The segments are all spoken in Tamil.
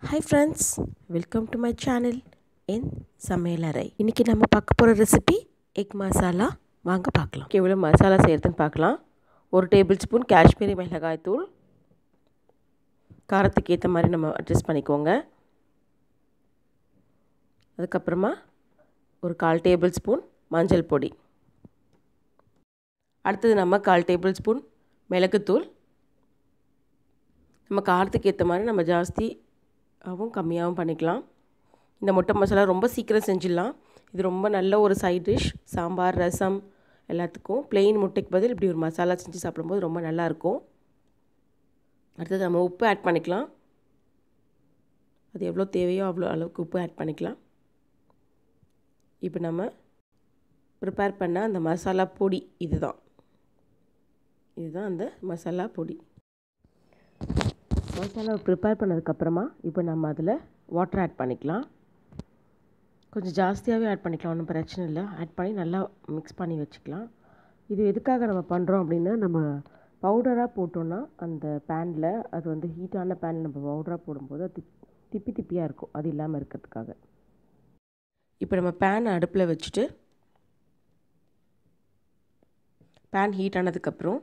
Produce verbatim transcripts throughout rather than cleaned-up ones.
Hi friends, welcome to my channel in சமையலறை. இன்னைக்கு நம்ம பார்க்க போற ரெசிபி எக் மசாலா. வாங்க பார்க்கலாம். எவ்வளவு மசாலா சேர்த்துன்னு பார்க்கலாம். ஒரு டேபிள் ஸ்பூன் காஷ்மீரி மிளகாய் தூள். காரத்துக்கு ஏத்த மாதிரி நம்ம அட்ஜஸ்ட் பண்ணிக்கோங்க. அதுக்கு அப்புறமா ஒரு கால் டேபிள் ஸ்பூன் மஞ்சள் பொடி. அடுத்து நம்ம கால் டேபிள் ஸ்பூன் மிளகு தூள். நம்ம காரத்துக்கு ஏத்த மாதிரி நம்ம ஜாஸ்தி ஆவும் கம்மியாகவும் பண்ணிக்கலாம். இந்த முட்டை மசாலா ரொம்ப சீக்கிரம் செஞ்சிடலாம். இது ரொம்ப நல்ல ஒரு சைட் டிஷ். சாம்பார், ரசம் எல்லாத்துக்கும் பிளெயின் முட்டைக்கு பதில் இப்படி ஒரு மசாலா செஞ்சு சாப்பிடும்போது ரொம்ப நல்லாயிருக்கும். அடுத்தது நம்ம உப்பு ஆட் பண்ணிக்கலாம். அது எவ்வளோ தேவையோ அவ்வளோ அளவுக்கு உப்பு ஆட் பண்ணிக்கலாம். இப்போ நம்ம ப்ரிப்பேர் பண்ண அந்த மசாலா பொடி இதுதான் இதுதான் அந்த மசாலா பொடி. மசாலாவை ப்ரிப்பேர் பண்ணதுக்கப்புறமா இப்போ நம்ம அதில் வாட்டர் ஆட் பண்ணிக்கலாம். கொஞ்சம் ஜாஸ்தியாகவே ஆட் பண்ணிக்கலாம், ஒன்றும் பிரச்சனை இல்லை. ஆட் பண்ணி நல்லா மிக்ஸ் பண்ணி வச்சுக்கலாம். இது எதுக்காக நம்ம பண்ணுறோம் அப்படின்னா, நம்ம பவுடராக போட்டோன்னா அந்த பேனில் அது வந்து ஹீட்டான பேனில் நம்ம பவுடராக போடும்போது அது திப்பி திப்பியாக இருக்கும். அது இல்லாமல் இருக்கிறதுக்காக. இப்போ நம்ம பேன் அடுப்பில் வச்சுட்டு பேன் ஹீட் ஆனதுக்கப்புறம்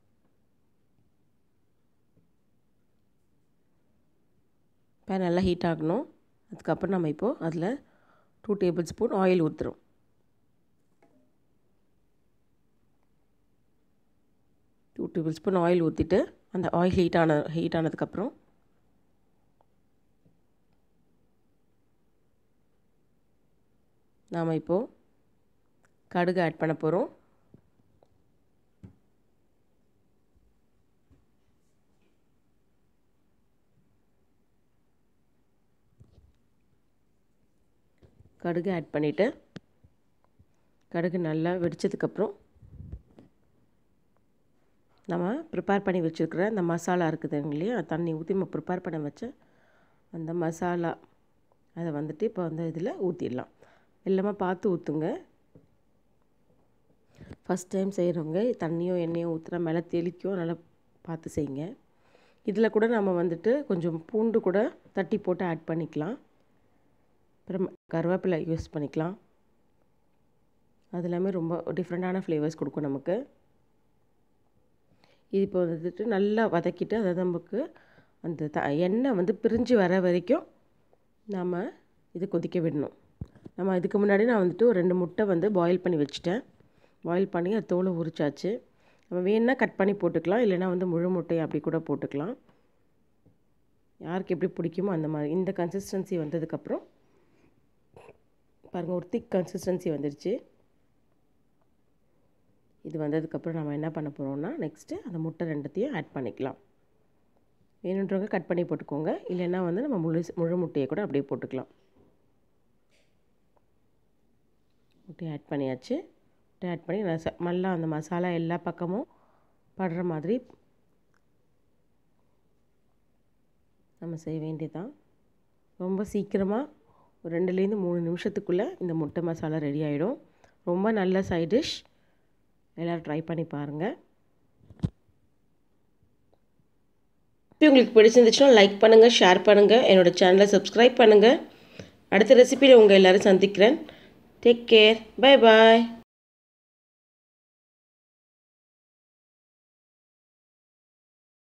பேன் நல்லா ஹீட் ஆகணும். அதுக்கப்புறம் நம்ம இப்போது அதில் டூ டேபிள் ஸ்பூன் ஆயில் ஊற்றுறோம். டூ டேபிள் ஸ்பூன் ஆயில் ஊற்றிட்டு அந்த ஆயில் ஹீட் ஆன ஹீட் ஆனதுக்கப்புறம் நாம் இப்போது கடுகு ஆட் பண்ண போகிறோம். கடுகு ஆட் பண்ணிவிட்டு கடுகு நல்லா வெடித்ததுக்கப்புறம் நம்ம ப்ரிப்பேர் பண்ணி வச்சுருக்கிற அந்த மசாலா இருக்குதுங்க இல்லையா, தண்ணி ஊற்றி நம்ம ப்ரிப்பேர் பண்ண வச்ச அந்த மசாலா அதை வந்துட்டு இப்போ வந்து இதில் ஊற்றிடலாம். எல்லாமே பார்த்து ஊற்றுங்க. ஃபஸ்ட் டைம் செய்கிறவங்க தண்ணியோ எண்ணெயோ ஊற்றுனா மேலே தெளிக்கும், நல்லா பார்த்து செய்யுங்க. இதில் கூட நம்ம வந்துட்டு கொஞ்சம் பூண்டு கூட தட்டி போட்டு ஆட் பண்ணிக்கலாம். அப்புறம் கருவேப்பிலை யூஸ் பண்ணிக்கலாம். அது எல்லாமே ரொம்ப டிஃப்ரெண்ட்டான ஃப்ளேவர்ஸ் கொடுக்கும் நமக்கு. இது இப்போ வந்துட்டு நல்லா வதக்கிட்டு, அதாவது நமக்கு அந்த த எண்ணெய் வந்து பிரிஞ்சு வர வரைக்கும் நாம் இது கொதிக்க விடணும். நம்ம இதுக்கு முன்னாடி நான் வந்துட்டு ஒரு ரெண்டு முட்டை வந்து பாயில் பண்ணி வச்சுட்டேன். பாயில் பண்ணி அது தோலை உரிச்சாச்சு. நம்ம வேணுன்னா கட் பண்ணி போட்டுக்கலாம், இல்லைன்னா வந்து முழு முட்டையை அப்படி கூட போட்டுக்கலாம். யாருக்கு எப்படி பிடிக்குமோ அந்த மாதிரி. இந்த கன்சிஸ்டன்சி வந்ததுக்கப்புறம் பாருங்கள், ஒரு திக் கன்சிஸ்டன்சி வந்துடுச்சு. இது வந்ததுக்கப்புறம் நம்ம என்ன பண்ண போகிறோம்னா, நெக்ஸ்ட்டு அந்த முட்டை ரெண்டுத்தையும் ஆட் பண்ணிக்கலாம். வேணுன்றவங்க கட் பண்ணி போட்டுக்கோங்க, இல்லைன்னா வந்து நம்ம முழு முழு முட்டையை கூட அப்படியே போட்டுக்கலாம். முட்டையை ஆட் பண்ணியாச்சு. முட்டை ஆட் பண்ணி நல்லா அந்த மசாலா எல்லா பக்கமும் படுற மாதிரி நம்ம செய்ய வேண்டியதான். ரொம்ப சீக்கிரமாக ஒரு ரெண்டுலேருந்து மூணு நிமிஷத்துக்குள்ளே இந்த முட்டை மசாலா ரெடி ஆகிடும். ரொம்ப நல்ல சைட் டிஷ். எல்லோரும் ட்ரை பண்ணி பாருங்கள். உங்களுக்கு பிடிச்சிருந்துச்சுன்னா லைக் பண்ணுங்கள், ஷேர் பண்ணுங்கள், என்னோடய சேனலை சப்ஸ்கிரைப் பண்ணுங்கள். அடுத்த ரெசிபியில் உங்கள் எல்லோரும் சந்திக்கிறேன். Take care. பை பாய்.